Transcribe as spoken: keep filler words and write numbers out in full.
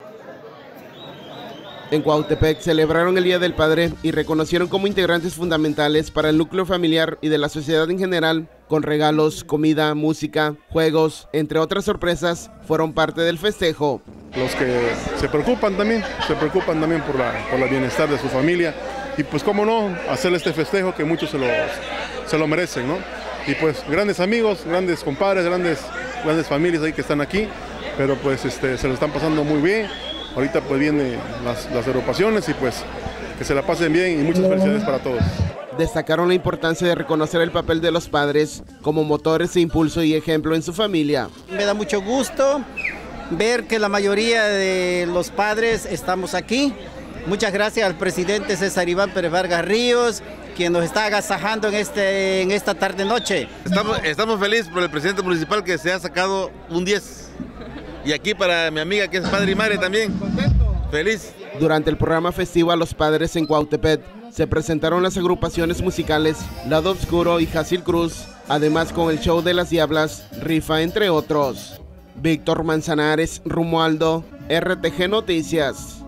En Cuautepec celebraron el Día del Padre y reconocieron como integrantes fundamentales para el núcleo familiar y de la sociedad en general, con regalos, comida, música, juegos, entre otras sorpresas, fueron parte del festejo. Los que se preocupan también, se preocupan también por la, por el bienestar de su familia y pues cómo no, hacer este festejo que muchos se lo, se lo merecen, ¿no? Y pues grandes amigos, grandes compadres, grandes, grandes familias ahí que están aquí, pero pues este, se lo están pasando muy bien. Ahorita pues vienen las, las agrupaciones y pues que se la pasen bien y muchas felicidades para todos. Destacaron la importancia de reconocer el papel de los padres como motores de impulso y ejemplo en su familia. Me da mucho gusto ver que la mayoría de los padres estamos aquí. Muchas gracias al presidente César Iván Pérez Vargas Ríos, quien nos está agasajando en, este, en esta tarde-noche. Estamos, estamos felices por el presidente municipal que se ha sacado un diez. Y aquí para mi amiga que es padre y madre también. Feliz. Durante el programa festivo a los padres en Cuautepec se presentaron las agrupaciones musicales Lado Oscuro y Jacil Cruz, además con el show de las Diablas, Rifa, entre otros. Víctor Manzanares, Romualdo, R T G Noticias.